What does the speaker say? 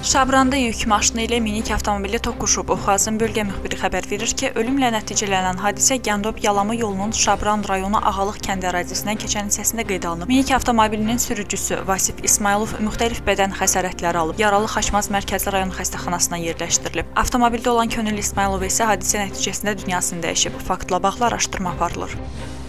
Şabranda yük maşını ilə minik avtomobili toqquşub. Oxazın bölgə müxbiri xəbər verir ki, ölümlə nəticələnən hadisə Gəndöb-Yalama yolunun Şabrand rayonu Ağalıq kəndi ərazisindən keçən hissəsində qeydə alınıb. Minik avtomobilinin sürücüsü Vasif İsmailov müxtəlif bədən xəsarətləri alıb. Yaralı Xaçmaz Mərkəzi rayon xəstəxanasına yerləşdirilib. Avtomobildə olan Könül İsmailov isə hadisə nəticəsində dünyasını dəyişib. Faktla bağlı araşdırma aparılır.